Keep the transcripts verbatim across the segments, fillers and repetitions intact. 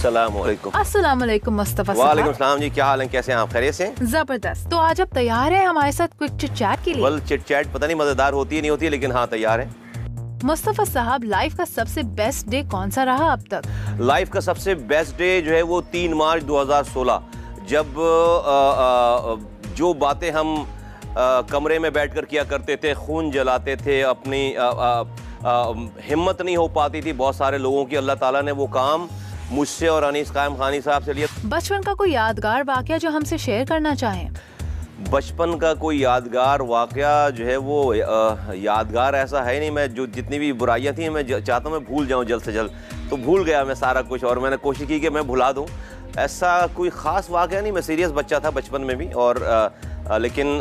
अस्सलामुअलैकुम। अस्सलामुअलैकुम मुस्तफा साहब। वालेकुम सलाम जी, क्या हाल है, कैसे हैं आप, खैरियत से? जबरदस्त। तो आज आप तैयार हैं हमारे साथ क्विक चिट चैट के लिए? वेल चिट चैट पता नहीं मजेदार होती है नहीं होती है, लेकिन हाँ तैयार है। मुस्तफा साहब, लाइफ का सबसे बेस्ट डे कौन सा रहा अब तक? लाइफ का सबसे बेस्ट डे जो है वो तीन मार्च दो हज़ार सोलह, जब आ, आ, जो बातें हम आ, कमरे में बैठकर किया करते थे, खून जलाते थे, अपनी आ, आ, आ, हिम्मत नहीं हो पाती थी बहुत सारे लोगों की, अल्लाह ताला ने वो काम मुझसे और अनीस कायम खानी साहब से लिया। बचपन का कोई यादगार वाकया जो हमसे शेयर करना चाहें? बचपन का कोई यादगार वाकया जो है वो आ, यादगार ऐसा है नहीं। मैं जो जितनी भी बुराइयां थी मैं चाहता हूँ मैं भूल जाऊँ जल्द से जल्द, तो भूल गया मैं सारा कुछ, और मैंने कोशिश की कि मैं भुला दूँ। ऐसा कोई ख़ास वाकया नहीं, मैं सीरियस बच्चा था बचपन में भी, और आ, आ, लेकिन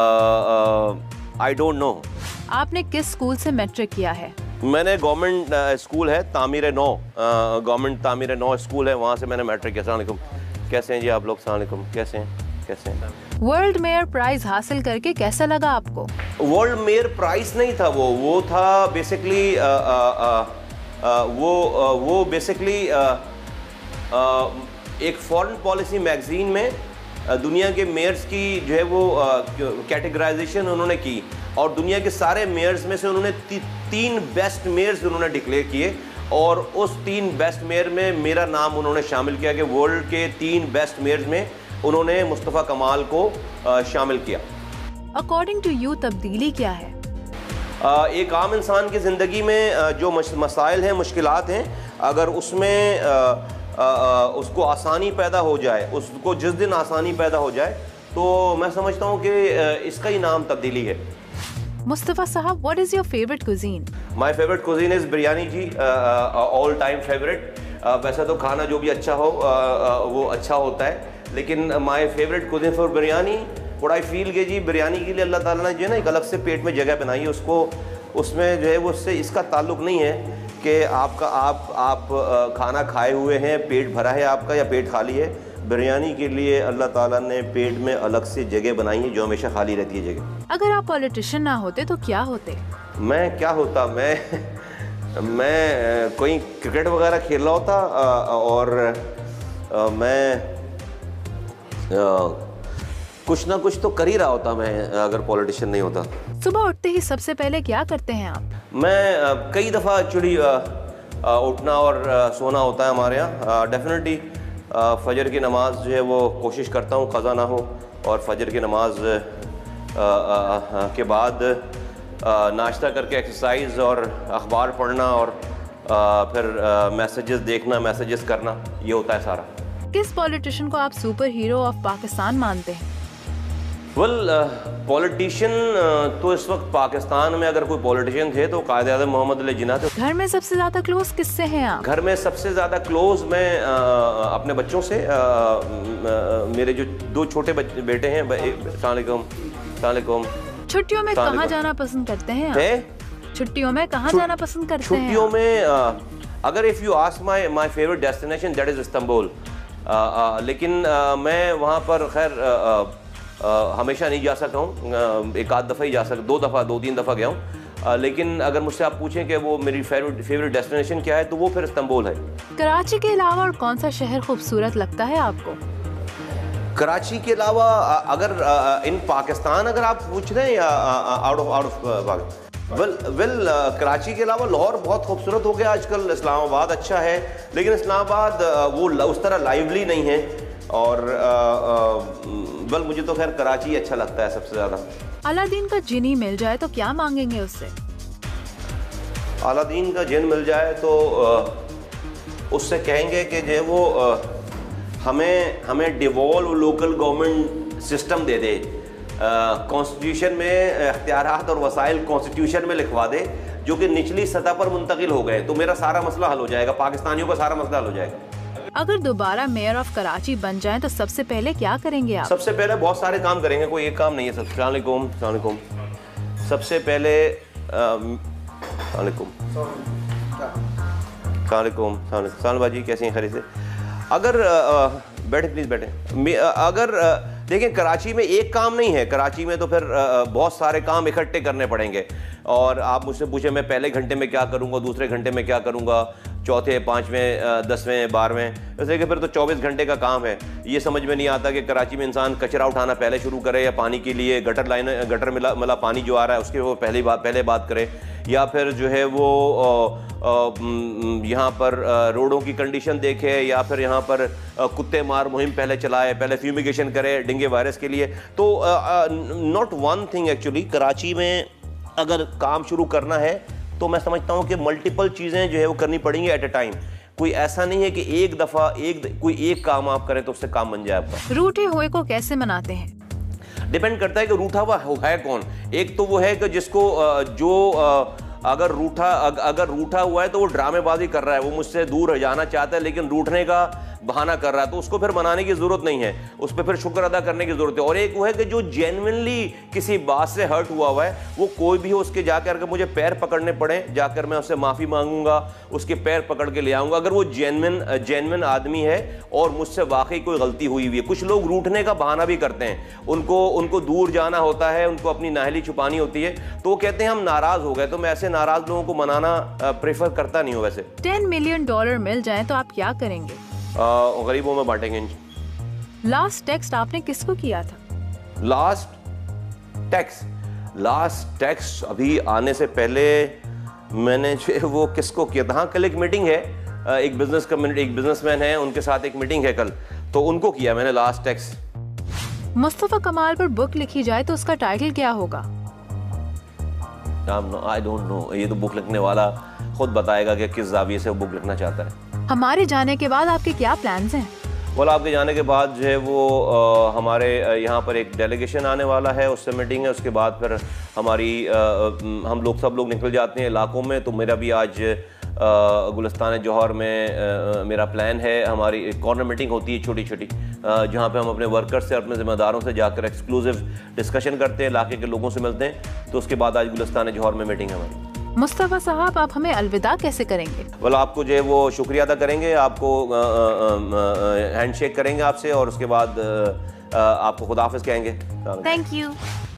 आई डोंट नो। आपने किस स्कूल से मैट्रिक किया है? मैंने गवर्नमेंट स्कूल है तामीर नौ, गवर्नमेंट तामीर नौ स्कूल है, वहाँ से मैंने मैट्रिक किया। अस्सलाम वालेकुम, कैसे हैं जी आप लोग? अस्सलाम वालेकुम, कैसे हैं कैसे हैं? वर्ल्ड मेयर प्राइज हासिल करके कैसा लगा आपको? वर्ल्ड मेयर प्राइज नहीं था वो वो था बेसिकली वो आ, वो बेसिकली एक फॉरेन पॉलिसी मैगजीन में आ, दुनिया के मेयर्स की जो है वो कैटेगराइजेशन उन्होंने की, और दुनिया के सारे मेयर्स में से उन्होंने ती, तीन बेस्ट मेयर्स उन्होंने डिक्लेयर किए, और उस तीन बेस्ट मेयर में मेरा नाम उन्होंने शामिल किया कि वर्ल्ड के तीन बेस्ट मेयर्स में उन्होंने मुस्तफ़ा कमाल को आ, शामिल किया। अकॉर्डिंग टू यू तब्दीली क्या है? आ, एक आम इंसान की ज़िंदगी में आ, जो मसाइल हैं, मुश्किलात हैं, अगर उसमें आ, आ, आ, उसको आसानी पैदा हो जाए, उसको जिस दिन आसानी पैदा हो जाए, तो मैं समझता हूँ कि इसका ही नाम तब्दीली है। मुस्तफा साहब, what is your favourite cuisine? My favourite cuisine is biryani ji, all time favourite. वैसे तो खाना जो भी अच्छा हो आ, आ, वो अच्छा होता है, लेकिन my favourite cuisine for biryani what I feel के जी, बिरयानी के लिए अल्लाह ताला ने जो है ना एक अलग से पेट में जगह बनाई है, उसको उसमें जो है वो उससे इसका ताल्लुक़ नहीं है कि आपका आप आप खाना खाए हुए हैं, पेट भरा है आपका या पेट खाली है। बिरयानी के लिए अल्लाह ताला ने पेट में अलग से जगह बनाई है जो हमेशा खाली रहती है जगह। अगर आप पॉलिटिशियन ना होते तो क्या होते? मैं क्या होता, मैं मैं कोई क्रिकेट वगैरह खेल रहा होता, और मैं कुछ ना कुछ तो कर ही रहा होता मैं अगर पॉलिटिशियन नहीं होता। सुबह उठते ही सबसे पहले क्या करते हैं आप? मैं कई दफ़ा एक्चुअली उठना और सोना होता है हमारे यहाँ। डेफिनेटली फजर की नमाज जो है वो कोशिश करता हूँ क़ज़ा ना हो, और फजर की नमाज के बाद नाश्ता करके एक्सरसाइज और अखबार पढ़ना, और फिर मैसेजेस देखना, मैसेजेस करना, ये होता है सारा। किस पॉलिटिशियन को आप सुपर हीरो ऑफ पाकिस्तान मानते हैं? वेल पॉलिटिशियन तो इस वक्त पाकिस्तान में अगर कोई पॉलिटिशियन थे तो कायद आज़म मोहम्मद अली जिन्ना थे। घर में सबसे ज्यादा क्लोज किससे हैं आप? घर में सबसे ज़्यादा क्लोज मैं आ, अपने बच्चों से, आ, आ, मेरे जो दो छोटे बेटे हैं। अस्सलाम। छुट्टियों में कहाँ जाना पसंद करते हैं आप? छुट्टियों में कहाँ जाना पसंद करते हैं? छुट्टियों में अगर if you ask my my favourite destination that is Istanbul, लेकिन आ, मैं वहाँ पर खैर हमेशा नहीं जा सका हूँ, एक आध दफ़ा ही जा सका, दो दफ़ा दो तीन दफ़ा गया हूँ, लेकिन अगर मुझसे आप पूछें कि वो मेरी फेवरेट फेवरेट डेस्टिनेशन क्या है तो वो फिर इस्तांबुल है। कराची के अलावा और कौन सा शहर खूबसूरत लगता है आपको? कराची के अलावा अगर इन पाकिस्तान अगर आप पूछ रहे हैं या out of out of well well Karachi के अलावा लाहौर बहुत खूबसूरत हो गया आजकल, इस्लामाबाद अच्छा है, लेकिन इस्लामाबाद वो उस तरह लाइवली नहीं है, और वेल मुझे तो खैर कराची अच्छा लगता है सबसे ज़्यादा। अलादीन का जिनी मिल जाए तो क्या मांगेंगे उससे? अलादीन का जिन मिल जाए तो उससे कहेंगे कि जो वो हमें हमें डिवॉल्व लोकल गवर्नमेंट सिस्टम दे दे, कॉन्स्टिट्यूशन में इख्तियारात और वसाइल कॉन्स्टिट्यूशन में लिखवा दे जो कि निचली सतह पर मुंतकिल हो गए, तो मेरा सारा मसला हल हो जाएगा, पाकिस्तानियों का सारा मसला हल हो जाएगा। अगर दोबारा मेयर ऑफ कराची बन जाएं तो सबसे पहले क्या करेंगे आप? सबसे पहले बहुत सारे काम करेंगे, कोई एक काम नहीं है। अस्सलाम वालेकुम। अस्सलाम वालेकुम। सबसे पहले वालेकुम वालेकुम सलाम बाजी, कैसे हैं, खैरियत से? अगर बैठे प्लीज़ बैठे। अगर देखिए कराची में एक काम नहीं है, कराची में तो फिर बहुत सारे काम इकट्ठे करने पड़ेंगे, और आप मुझसे पूछे मैं पहले घंटे में क्या करूंगा, दूसरे घंटे में क्या करूंगा, चौथे पाँचवें दसवें बारहवें, जैसे कि फिर तो चौबीस घंटे का काम है। ये समझ में नहीं आता कि कराची में इंसान कचरा उठाना पहले शुरू करे या पानी के लिए गटर लाइन गटर मिला मिला पानी जो आ रहा है उसके वो पहले बात पहले बात करे, या फिर जो है वो यहाँ पर रोडों की कंडीशन देखे, या फिर यहाँ पर कुत्ते मार मुहिम पहले चलाए, पहले फ्यूमिगेशन करे डेंगू वायरस के लिए। तो not one thing actually, Karachi में अगर काम शुरू करना है तो मैं समझता हूँ कि मल्टीपल चीज़ें जो है वो करनी पड़ेंगी एट अ टाइम। कोई ऐसा नहीं है कि एक दफ़ा एक कोई एक काम आप करें तो उससे काम बन जाए आपका। रूठे हुए को कैसे मनाते हैं? डिपेंड करता है कि रूठा हुआ है कौन। एक तो वो है कि जिसको जो अगर रूठा अगर रूठा हुआ है तो वो ड्रामेबाजी कर रहा है, वो मुझसे दूर जाना चाहता है लेकिन रूठने का बहाना कर रहा है, तो उसको फिर मनाने की ज़रूरत नहीं है, उस पर फिर शुक्र अदा करने की ज़रूरत है। और एक वो है कि जो जेन्युइनली किसी बात से हर्ट हुआ हुआ है, वो कोई भी हो उसके जाकर के मुझे पैर पकड़ने पड़े, जाकर मैं उससे माफ़ी मांगूंगा, उसके पैर पकड़ के ले आऊँगा अगर वो जेन्युइन जेन्युइन आदमी है और मुझसे वाकई कोई गलती हुई हुई है। कुछ लोग रूठने का बहाना भी करते हैं, उनको उनको दूर जाना होता है, उनको अपनी नाहली छुपानी होती है, तो वो कहते हैं हम नाराज़ हो गए। तो मैं ऐसे नाराज़ लोगों को मनाना प्रेफर करता नहीं हूँ। वैसे टेन मिलियन डॉलर मिल जाए तो आप क्या करेंगे? गरीबों में बांटेंगे। लास्ट टेक्स्ट आपने किसको किया था? लास्ट टेक्स्ट लास्ट टेक्स्ट अभी आने से पहले मैंने जो वो किसको किया था, हाँ कल एक मीटिंग है, एक बिजनेस कम्युनिटी एक बिजनेसमैन है, उनके साथ एक मीटिंग है कल, तो उनको किया मैंने लास्ट टेक्स्ट। मुस्तफा कमाल पर बुक लिखी जाए तो उसका टाइटल क्या होगा? आई डोंट नो, ये तो बुक लिखने वाला खुद बताएगा कि किस जाविये से वो बुक लिखना चाहता है। हमारे जाने के बाद आपके क्या प्लान्स हैं? बोला आपके जाने के बाद जो है वो आ, हमारे यहाँ पर एक डेलीगेशन आने वाला है, उससे मीटिंग है, उसके बाद फिर हमारी आ, हम लोग सब लोग निकल जाते हैं इलाकों में। तो मेरा भी आज गुलिस्तान जौहर में आ, मेरा प्लान है, हमारी एक कॉर्नर मीटिंग होती है छोटी छोटी, जहाँ पे हम अपने वर्कर्स से अपने ज़िम्मेदारों से जाकर एक्सक्लूसिव डिस्कशन करते हैं, इलाके के लोगों से मिलते हैं। तो उसके बाद आज गुलिस्तान जौहर में मीटिंग है हमारी। मुस्तफा साहब, आप हमें अलविदा कैसे करेंगे? well, आपको जो है वो शुक्रिया अदा करेंगे, आपको हैंड शेक करेंगे आपसे, और उसके बाद आ, आ, आपको खुदाफिज कहेंगे। Thank you.